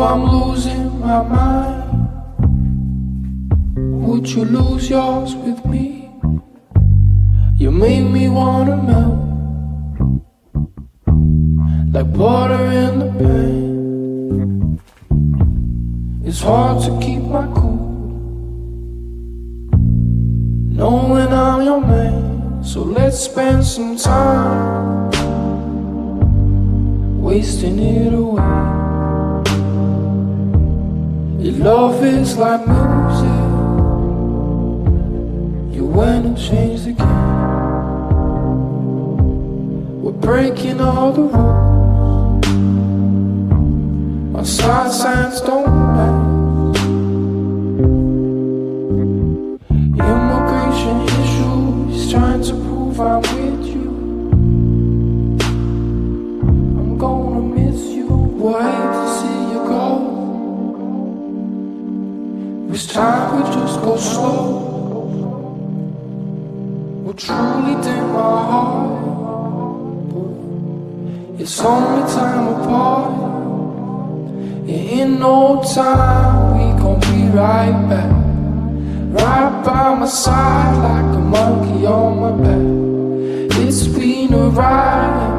I'm losing my mind, would you lose yours with me? You make me wanna melt like butter in the pan. It's hard to keep my cool, knowing I'm your man. So let's spend some time wasting it away. Your love is like music, you went and changed the game. We're breaking all the rules, our side signs don't match. Immigration issues, trying to prove I'm with you. I'm gonna miss you, we'll hate to see you go. This time we just go slow, will truly dim my heart. It's only time apart, yeah, in no time we gon' be right back. Right by my side like a monkey on my back. It's been a ride,